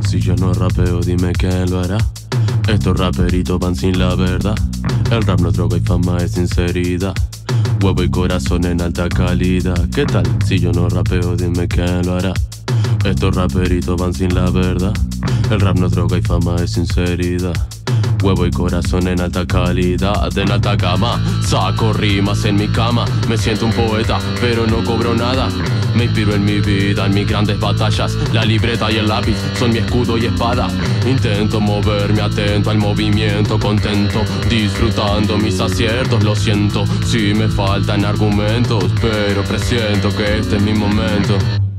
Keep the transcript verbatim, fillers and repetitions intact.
Si yo no rapeo, dime quién lo hará. Estos raperitos van sin la verdad. El rap no es droga y fama, es sinceridad. Huevo y corazón en alta calidad. ¿Qué tal? Si yo no rapeo, dime quién lo hará. Estos raperitos van sin la verdad. El rap no es droga y fama, es sinceridad. Huevo y corazón en alta calidad, en alta gama. Saco rimas en mi cama. Me siento un poeta, pero no cobro nada. Me inspiro en mi vida, en mis grandes batallas. La libreta y el lápiz son mi escudo y espada. Intento moverme atento al movimiento, contento, disfrutando mis aciertos. Lo siento si me faltan argumentos, pero presiento que este es mi momento.